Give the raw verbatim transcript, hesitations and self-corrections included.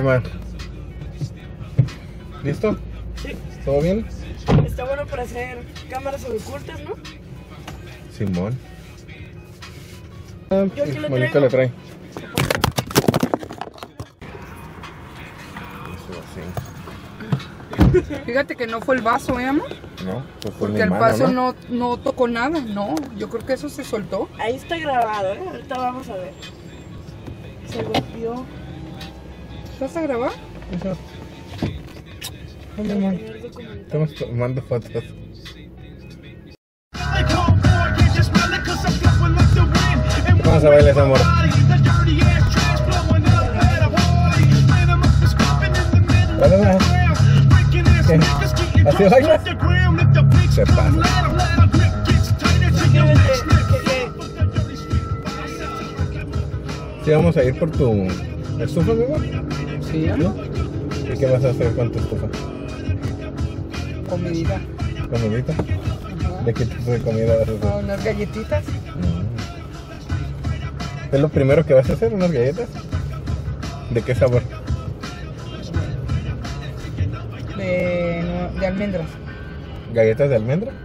Irma. ¿Listo? Sí. ¿Todo bien? Está bueno para hacer cámaras ocultas, ¿no? Simón. Ah, Yo aquí lo bonito traigo. lo trae. Eso así. Fíjate que no fue el vaso, ¿eh, amor? No, pues fue Porque mi el mano, vaso ¿no? no, no tocó nada, no. Yo creo que eso se soltó. Ahí está grabado, ¿eh? Ahorita vamos a ver. Se golpeó. ¿Vas a grabar? Eso. Para Hola, man. tener documentado. Estamos tomando fotos. ¿Cómo se baila ese amor? ¿Vale, va? ¿Qué? ¿Así baila? Se pasa. ¿Sí vamos a ir por tu estufa, mi amor? Sí, amor. ¿Y qué vas a hacer con tu estufa? Comidita. ¿Comidita? Ajá. ¿De qué tipo de comida vas a hacer? Unas galletitas. ¿Es lo primero que vas a hacer? ¿Unas galletas? ¿De qué sabor? De, no, de almendras. ¿Galletas de almendra?